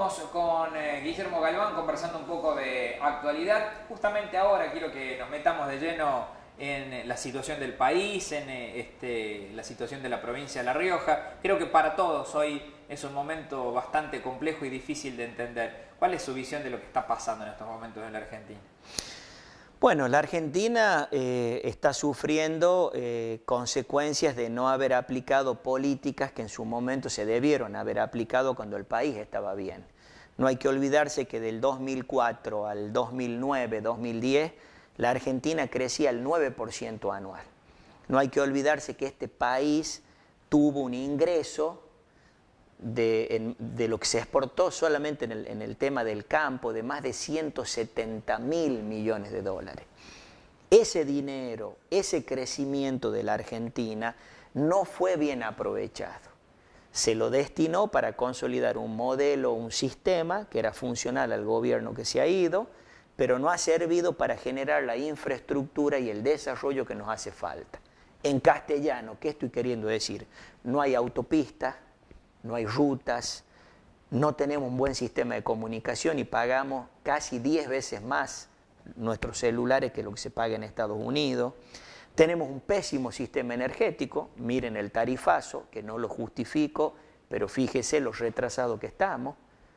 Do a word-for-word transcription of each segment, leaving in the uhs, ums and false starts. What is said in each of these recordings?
Estamos con eh, Guillermo Galván conversando un poco de actualidad. Justamente ahora quiero que nos metamos de lleno en la situación del país, en eh, este, la situación de la provincia de La Rioja. Creo que para todos hoy es un momento bastante complejo y difícil de entender. ¿Cuál es su visión de lo que está pasando en estos momentos en la Argentina? Bueno, la Argentina eh, está sufriendo eh, consecuencias de no haber aplicado políticas que en su momento se debieron haber aplicado cuando el país estaba bien. No hay que olvidarse que del dos mil cuatro al dos mil nueve, dos mil diez, la Argentina crecía al nueve por ciento anual. No hay que olvidarse que este país tuvo un ingreso De, en, de lo que se exportó solamente en el, en el tema del campo de más de ciento setenta mil millones de dólares. Ese dinero, ese crecimiento de la Argentina no fue bien aprovechado. Se lo destinó para consolidar un modelo, un sistema que era funcional al gobierno que se ha ido, pero no ha servido para generar la infraestructura y el desarrollo que nos hace falta. En castellano, ¿qué estoy queriendo decir? No hay autopistas, no hay rutas, no tenemos un buen sistema de comunicación y pagamos casi diez veces más nuestros celulares que lo que se paga en Estados Unidos. Tenemos un pésimo sistema energético, miren el tarifazo, que no lo justifico, pero fíjese lo retrasado que estamos.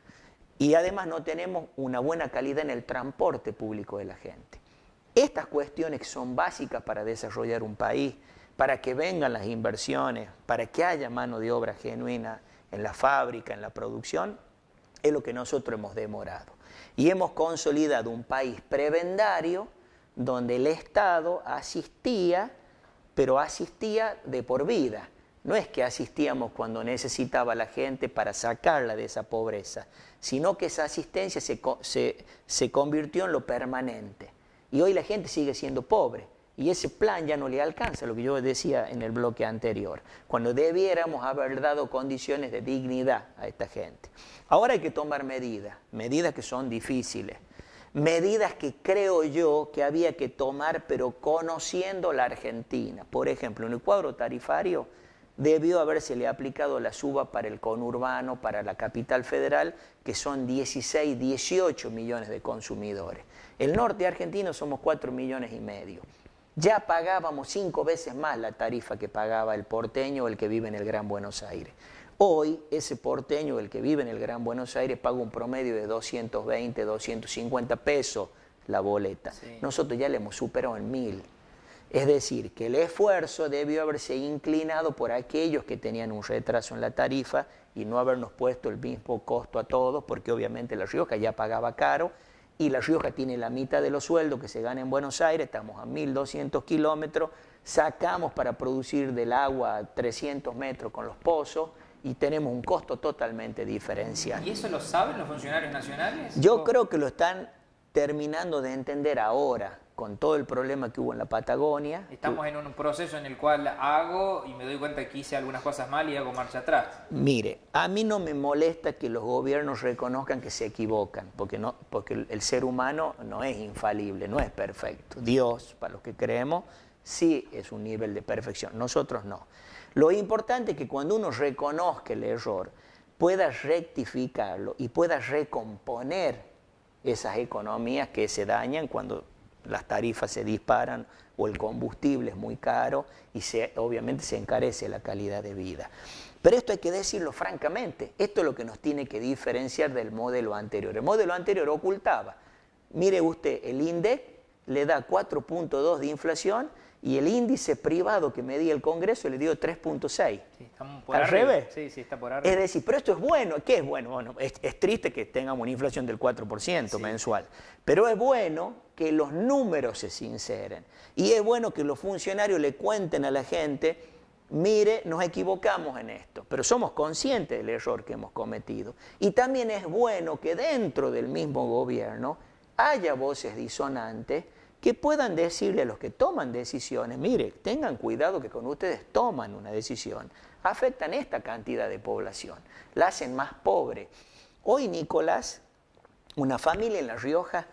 Y además no tenemos una buena calidad en el transporte público de la gente. Estas cuestiones son básicas para desarrollar un país, para que vengan las inversiones, para que haya mano de obra genuina en la fábrica, en la producción, es lo que nosotros hemos demorado. Y hemos consolidado un país prebendario donde el Estado asistía, pero asistía de por vida. No es que asistíamos cuando necesitaba la gente para sacarla de esa pobreza, sino que esa asistencia se, se, se convirtió en lo permanente. Y hoy la gente sigue siendo pobre. Y ese plan ya no le alcanza, lo que yo decía en el bloque anterior, cuando debiéramos haber dado condiciones de dignidad a esta gente. Ahora hay que tomar medidas, medidas que son difíciles, medidas que creo yo que había que tomar pero conociendo la Argentina. Por ejemplo, en el cuadro tarifario debió habérsele aplicado la suba para el conurbano, para la capital federal, que son dieciséis, dieciocho millones de consumidores. El norte argentino somos cuatro millones y medio. Ya pagábamos cinco veces más la tarifa que pagaba el porteño o el que vive en el Gran Buenos Aires. Hoy, ese porteño o el que vive en el Gran Buenos Aires paga un promedio de doscientos veinte, doscientos cincuenta pesos la boleta. Sí. Nosotros ya le hemos superado en mil. Es decir, que el esfuerzo debió haberse inclinado por aquellos que tenían un retraso en la tarifa y no habernos puesto el mismo costo a todos, porque obviamente La Rioja ya pagaba caro, y La Rioja tiene la mitad de los sueldos que se gana en Buenos Aires, estamos a mil doscientos kilómetros, sacamos para producir del agua a trescientos metros con los pozos y tenemos un costo totalmente diferencial. ¿Y eso lo saben los funcionarios nacionales? Yo ¿O? creo que lo están terminando de entender ahora, con todo el problema que hubo en la Patagonia. Estamos en un proceso en el cual hago y me doy cuenta que hice algunas cosas mal y hago marcha atrás. Mire, a mí no me molesta que los gobiernos reconozcan que se equivocan, porque, no, porque el, el ser humano no es infalible, no es perfecto. Dios, para los que creemos, sí es un nivel de perfección, nosotros no. Lo importante es que cuando uno reconozca el error, pueda rectificarlo y pueda recomponer esas economías que se dañan cuando las tarifas se disparan o el combustible es muy caro y se, obviamente se encarece la calidad de vida. Pero esto hay que decirlo francamente, esto es lo que nos tiene que diferenciar del modelo anterior. El modelo anterior ocultaba, mire usted, el INDEC le da cuatro punto dos de inflación y el índice privado que medía el Congreso le dio tres punto seis. Sí, estamos por ¿Al arriba. revés? Sí, sí, está por arriba. Es decir, pero esto es bueno. ¿Qué es bueno? Bueno, es, es triste que tengamos una inflación del cuatro por ciento sí. mensual, pero es bueno que los números se sinceren. Y es bueno que los funcionarios le cuenten a la gente, mire, nos equivocamos en esto, pero somos conscientes del error que hemos cometido. Y también es bueno que dentro del mismo gobierno haya voces disonantes que puedan decirle a los que toman decisiones, mire, tengan cuidado que cuando ustedes toman una decisión, afectan esta cantidad de población, la hacen más pobre. Hoy, Nicolás, una familia en La Rioja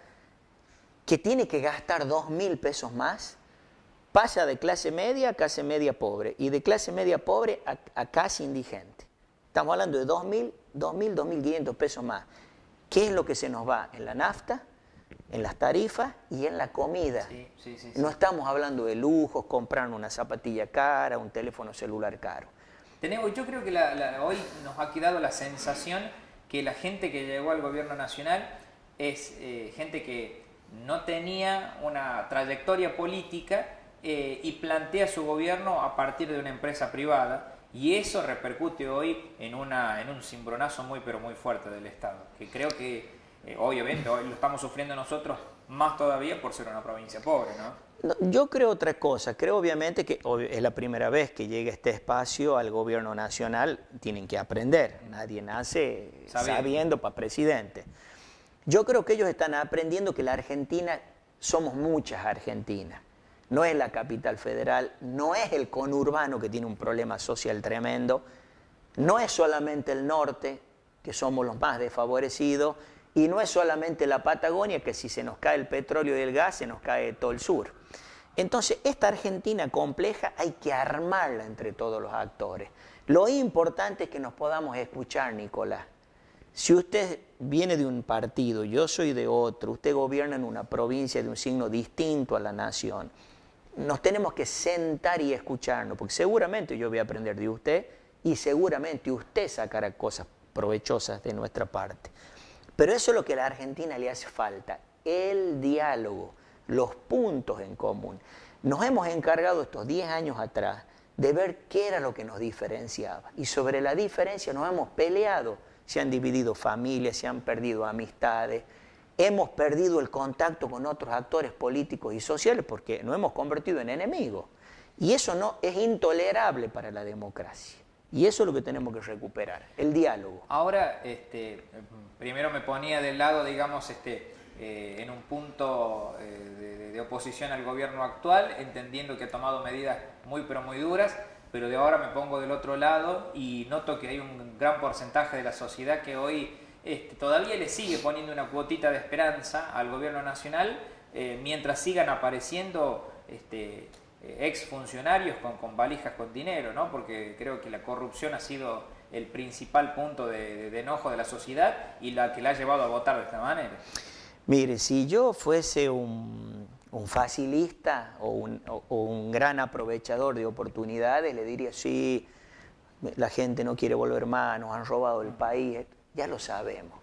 que tiene que gastar dos mil pesos más, pasa de clase media a clase media pobre, y de clase media pobre a, a casi indigente. Estamos hablando de dos mil, dos mil, dos mil quinientos pesos más. ¿Qué es lo que se nos va? En la nafta, en las tarifas y en la comida. Sí, sí, sí, sí. No estamos hablando de lujos, comprar una zapatilla cara, un teléfono celular caro. Tenemos, yo creo que la, la, hoy nos ha quedado la sensación que la gente que llegó al gobierno nacional es eh, gente que no tenía una trayectoria política eh, y plantea su gobierno a partir de una empresa privada, y eso repercute hoy en, una, en un cimbronazo muy pero muy fuerte del Estado, que creo que eh, obviamente hoy lo estamos sufriendo nosotros más todavía por ser una provincia pobre, ¿no? No, yo creo otra cosa, creo obviamente que es la primera vez que llega este espacio al gobierno nacional, tienen que aprender, nadie nace sabiendo, sabiendo para presidente. Yo creo que ellos están aprendiendo que la Argentina, somos muchas Argentinas, no es la capital federal, no es el conurbano que tiene un problema social tremendo, no es solamente el norte, que somos los más desfavorecidos, y no es solamente la Patagonia, que si se nos cae el petróleo y el gas, se nos cae todo el sur. Entonces, esta Argentina compleja hay que armarla entre todos los actores. Lo importante es que nos podamos escuchar, Nicolás. Si usted viene de un partido, yo soy de otro, usted gobierna en una provincia de un signo distinto a la nación, nos tenemos que sentar y escucharnos, porque seguramente yo voy a aprender de usted y seguramente usted sacará cosas provechosas de nuestra parte. Pero eso es lo que a la Argentina le hace falta, el diálogo, los puntos en común. Nos hemos encargado estos diez años atrás de ver qué era lo que nos diferenciaba. Y sobre la diferencia nos hemos peleado. Se han dividido familias, se han perdido amistades, hemos perdido el contacto con otros actores políticos y sociales porque nos hemos convertido en enemigos. Y eso no es intolerable para la democracia. Y eso es lo que tenemos que recuperar, el diálogo. Ahora, este, primero me ponía del lado, digamos, este, eh, en un punto eh, de, de oposición al gobierno actual, entendiendo que ha tomado medidas muy pero muy duras, pero de ahora me pongo del otro lado y noto que hay un gran porcentaje de la sociedad que hoy este, todavía le sigue poniendo una cuotita de esperanza al gobierno nacional, eh, mientras sigan apareciendo este, exfuncionarios con, con valijas con dinero, ¿no? Porque creo que la corrupción ha sido el principal punto de, de, de enojo de la sociedad y la que la ha llevado a votar de esta manera. Mire, si yo fuese un, un facilista o un, o, o un gran aprovechador de oportunidades, le diría, sí, la gente no quiere volver más, nos han robado el país, ya lo sabemos.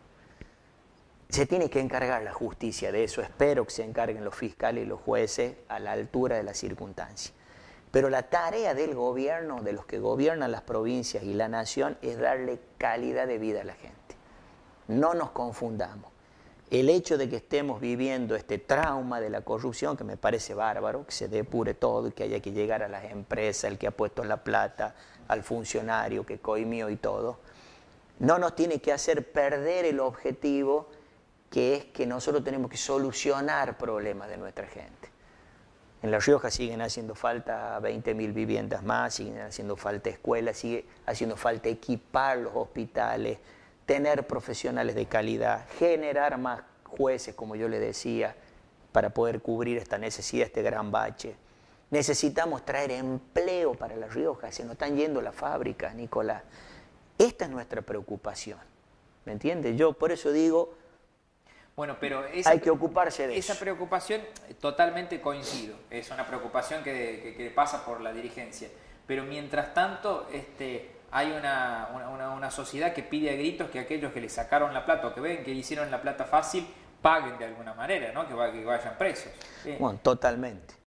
Se tiene que encargar la justicia de eso, espero que se encarguen los fiscales y los jueces a la altura de las circunstancias. Pero la tarea del gobierno, de los que gobiernan las provincias y la nación, es darle calidad de vida a la gente. No nos confundamos. El hecho de que estemos viviendo este trauma de la corrupción, que me parece bárbaro, que se depure todo y que haya que llegar a las empresas, el que ha puesto la plata, al funcionario que coimió y todo, no nos tiene que hacer perder el objetivo, que es que nosotros tenemos que solucionar problemas de nuestra gente. En La Rioja siguen haciendo falta veinte mil viviendas más, siguen haciendo falta escuelas, sigue haciendo falta equipar los hospitales, tener profesionales de calidad, generar más jueces, como yo le decía, para poder cubrir esta necesidad, este gran bache. Necesitamos traer empleo para La Rioja, se nos están yendo las fábricas, Nicolás. Esta es nuestra preocupación, ¿me entiendes? Yo por eso digo, bueno, pero esa, hay que ocuparse de esa eso. preocupación, totalmente coincido, es una preocupación que, que, que pasa por la dirigencia, pero mientras tanto este, hay una, una, una sociedad que pide a gritos que aquellos que le sacaron la plata o que ven que hicieron la plata fácil paguen de alguna manera, ¿no? que, que vayan presos. ¿Sí? Bueno, totalmente.